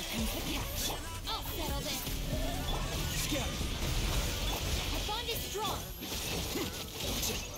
comes the catch. I'll settle this. Scatter. Our bond is strong.